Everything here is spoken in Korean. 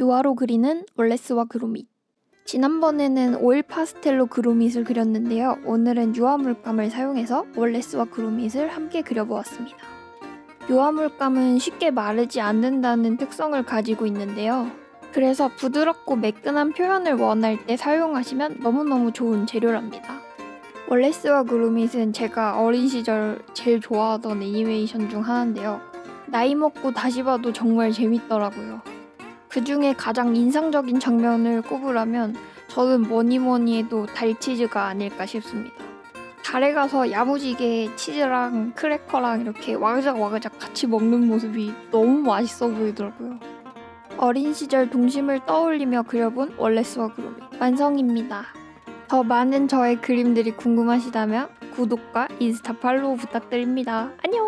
유화로 그리는 월레스와 그로밋. 지난번에는 오일 파스텔로 그로밋을 그렸는데요. 오늘은 유화 물감을 사용해서 월레스와 그로밋을 함께 그려보았습니다. 유화 물감은 쉽게 마르지 않는다는 특성을 가지고 있는데요. 그래서 부드럽고 매끈한 표현을 원할 때 사용하시면 너무너무 좋은 재료랍니다. 월레스와 그로밋은 제가 어린 시절 제일 좋아하던 애니메이션 중 하나인데요. 나이 먹고 다시 봐도 정말 재밌더라고요. 그 중에 가장 인상적인 장면을 꼽으라면 저는 뭐니 해도 달치즈가 아닐까 싶습니다. 달에 가서 야무지게 치즈랑 크래커랑 이렇게 와그작 같이 먹는 모습이 너무 맛있어 보이더라고요. 어린 시절 동심을 떠올리며 그려본 월레스와 그로밋 완성입니다. 더 많은 저의 그림들이 궁금하시다면 구독과 인스타 팔로우 부탁드립니다. 안녕!